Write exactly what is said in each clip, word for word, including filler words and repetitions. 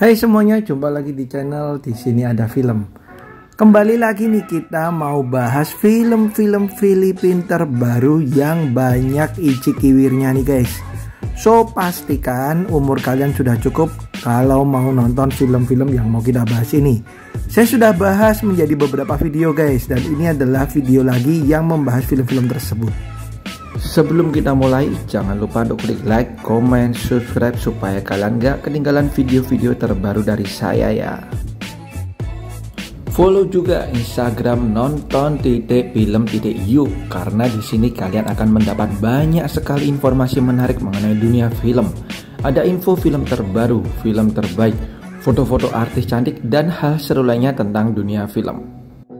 Hai semuanya, jumpa lagi di channel Di Sini Ada Film. Kembali lagi nih, kita mau bahas film-film Filipina terbaru yang banyak icikiwirnya nih guys. So pastikan umur kalian sudah cukup kalau mau nonton film-film yang mau kita bahas ini. Saya sudah bahas menjadi beberapa video guys, dan ini adalah video lagi yang membahas film-film tersebut. Sebelum kita mulai, jangan lupa untuk klik like, comment, subscribe supaya kalian gak ketinggalan video-video terbaru dari saya ya. Follow juga Instagram nonton titik film titik yuk, karena di sini kalian akan mendapat banyak sekali informasi menarik mengenai dunia film. Ada info film terbaru, film terbaik, foto-foto artis cantik, dan hal seru lainnya tentang dunia film.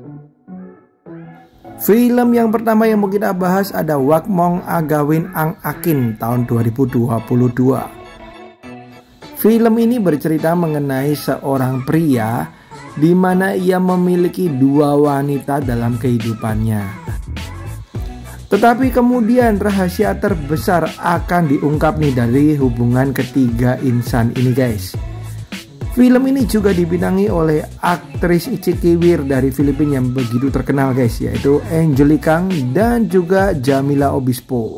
Film yang pertama yang mau kita bahas ada Wak Mong Agawin Ang Akin tahun dua ribu dua puluh dua. Film ini bercerita mengenai seorang pria di mana ia memiliki dua wanita dalam kehidupannya. Tetapi kemudian rahasia terbesar akan diungkap nih dari hubungan ketiga insan ini guys. Film ini juga dibintangi oleh aktris icikiwir dari Filipina yang begitu terkenal guys, yaitu Angelique Kang dan juga Jamila Obispo.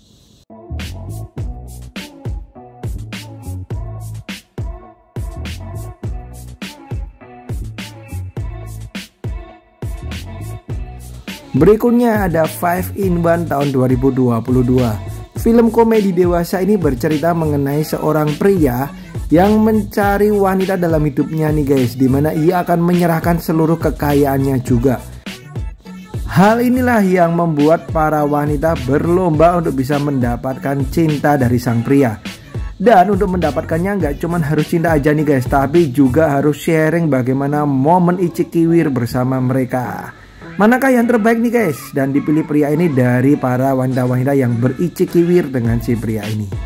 Berikutnya ada Five in One tahun dua ribu dua puluh dua. Film komedi dewasa ini bercerita mengenai seorang pria yang mencari wanita dalam hidupnya nih guys, dimana ia akan menyerahkan seluruh kekayaannya juga. Hal inilah yang membuat para wanita berlomba untuk bisa mendapatkan cinta dari sang pria. Dan untuk mendapatkannya nggak cuma harus cinta aja nih guys, tapi juga harus sharing bagaimana momen icikiwir bersama mereka. Manakah yang terbaik nih guys? Dan dipilih pria ini dari para wanita-wanita yang bericikiwir dengan si pria ini.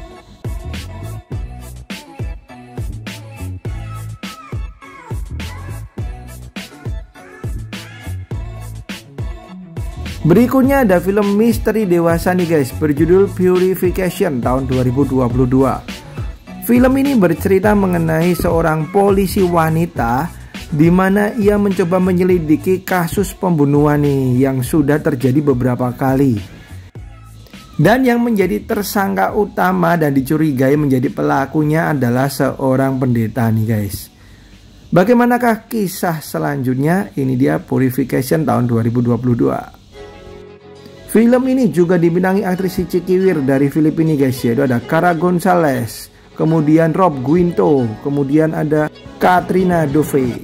Berikutnya ada film misteri dewasa nih guys, berjudul Purification tahun dua ribu dua puluh dua. Film ini bercerita mengenai seorang polisi wanita di mana ia mencoba menyelidiki kasus pembunuhan nih yang sudah terjadi beberapa kali. Dan yang menjadi tersangka utama dan dicurigai menjadi pelakunya adalah seorang pendeta nih guys. Bagaimanakah kisah selanjutnya? Ini dia Purification tahun dua ribu dua puluh dua. Film ini juga dibintangi aktris icikiwir dari Filipina guys, yaitu ada Cara Gonzalez, kemudian Rob Guinto, kemudian ada Katrina Dove.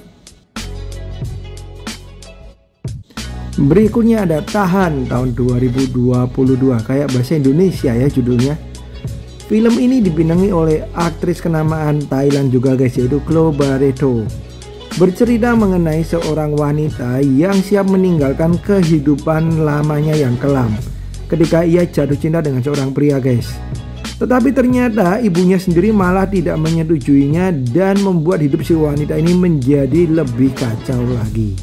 Berikutnya ada Tahan tahun dua ribu dua puluh dua, kayak bahasa Indonesia ya judulnya. Film ini dibintangi oleh aktris kenamaan Thailand juga guys, yaitu Chloe Barreto. Bercerita mengenai seorang wanita yang siap meninggalkan kehidupan lamanya yang kelam ketika ia jatuh cinta dengan seorang pria guys. Tetapi ternyata ibunya sendiri malah tidak menyetujuinya dan membuat hidup si wanita ini menjadi lebih kacau lagi.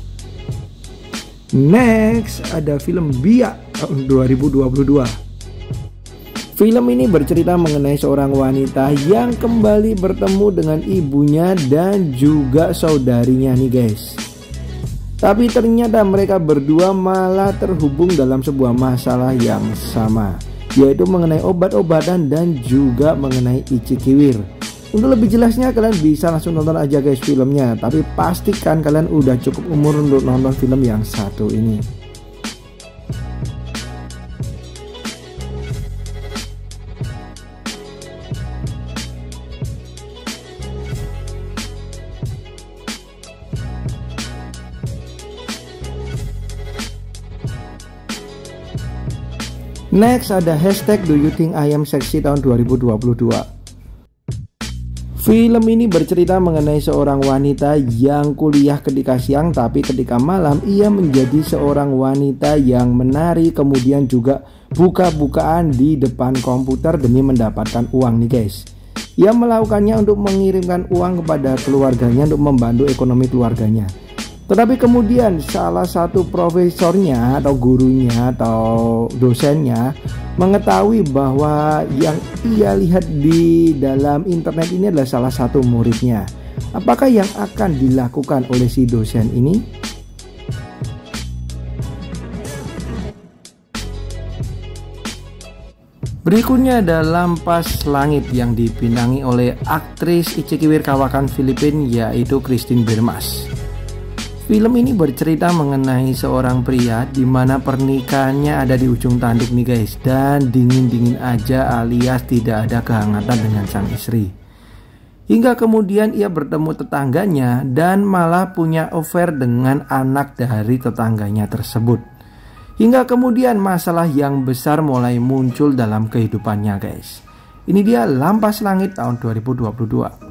Next ada film Biak tahun dua ribu dua puluh dua. Film ini bercerita mengenai seorang wanita yang kembali bertemu dengan ibunya dan juga saudarinya nih guys. Tapi ternyata mereka berdua malah terhubung dalam sebuah masalah yang sama, yaitu mengenai obat-obatan dan juga mengenai icikiwir. Untuk lebih jelasnya kalian bisa langsung nonton aja guys filmnya, tapi pastikan kalian udah cukup umur untuk nonton film yang satu ini. Next ada hashtag Do You Think I Am Sexy tahun dua ribu dua puluh dua. Film ini bercerita mengenai seorang wanita yang kuliah ketika siang, tapi ketika malam ia menjadi seorang wanita yang menari, kemudian juga buka-bukaan di depan komputer demi mendapatkan uang nih guys. Ia melakukannya untuk mengirimkan uang kepada keluarganya untuk membantu ekonomi keluarganya. Tetapi kemudian salah satu profesornya atau gurunya atau dosennya mengetahui bahwa yang ia lihat di dalam internet ini adalah salah satu muridnya. Apakah yang akan dilakukan oleh si dosen ini? Berikutnya adalah Lampas Langit yang dibintangi oleh aktris Icekiwir kawakan Filipina, yaitu Christine Bermas. Film ini bercerita mengenai seorang pria di mana pernikahannya ada di ujung tanduk nih guys, dan dingin-dingin aja alias tidak ada kehangatan dengan sang istri. Hingga kemudian ia bertemu tetangganya dan malah punya affair dengan anak dari tetangganya tersebut. Hingga kemudian masalah yang besar mulai muncul dalam kehidupannya guys. Ini dia Lampas Langit tahun dua ribu dua puluh dua.